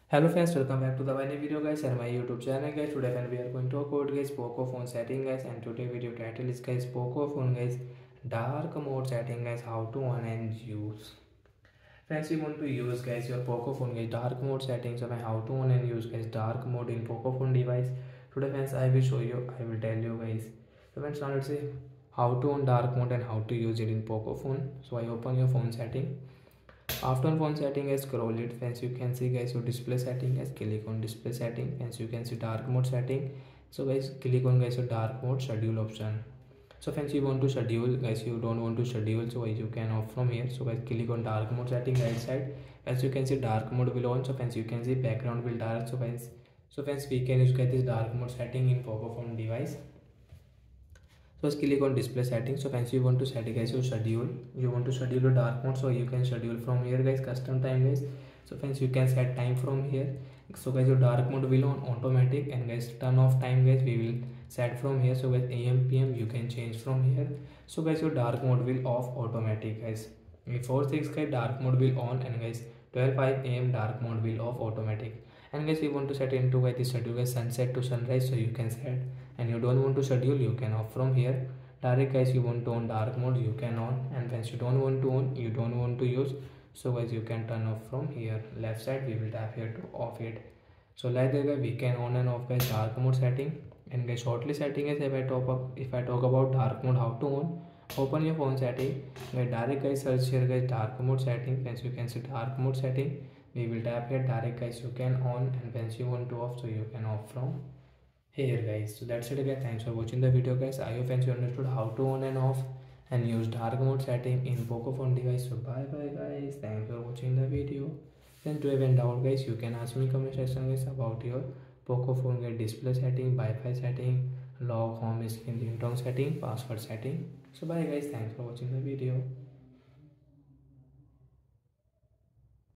Hello friends, welcome back to the new video guys and my YouTube channel guys. Today when we are going to talk about guys Poco phone setting guys, and today video title is guys Poco phone guys dark mode setting guys, how to on and use. Friends, you want to use guys your Poco phone guys dark mode settings, so how to on and use guys dark mode in Poco phone device. Today friends, I will show you, I will tell you guys. So friends, now let's say how to on dark mode and how to use it in Poco phone. So I open your phone setting. After phone setting, I scroll it. Friends, you can see guys your display setting. Guys, click on display setting. Friends, you can see dark mode setting. So guys, click on guys your dark mode schedule option. So friends, you want to schedule guys, you don't want to schedule, so guys you can off from here. So guys, click on dark mode setting right side. As you can see dark mode will on. So friends, you can see background will dark. So friends, we can use get this dark mode setting in Poco phone device. So just click on display settings. So once you want to set guys your schedule, you want to schedule your dark mode, so you can schedule from here guys, custom time guys. So friends, you can set time from here. So guys your dark mode will on automatic, and guys turn off time guys we will set from here. So guys AM PM you can change from here. So guys your dark mode will off automatic guys. Before 6 guys dark mode will on, and guys 12:05 AM dark mode will off automatic. And guys you want to set into guys the schedule guys sunset to sunrise, so you can set. And you don't want to schedule, you can off from here. Direct guys, you want to on dark mode, you can on. And once you don't want to on, you don't want to use, so guys you can turn off from here. Left side we will tap here to off it. So like that guys, we can on and off guys dark mode setting. And guys shortly setting is, if I talk about dark mode how to on, open your phone setting guys, direct guys search here guys dark mode setting. Once you can see dark mode setting, we will tap here. Direct guys you can on, and once you want to off, so you can off from here guys. So that's it guys, thanks for watching the video guys. I hope you understood how to on and off and use dark mode setting in Poco phone device. So bye bye guys, thanks for watching the video. Then to have any doubt guys, you can ask me comment section guys about your Poco phone guys display setting, Wi-Fi setting, lock, home screen, ringtone setting, password setting. So bye guys, thanks for watching the video.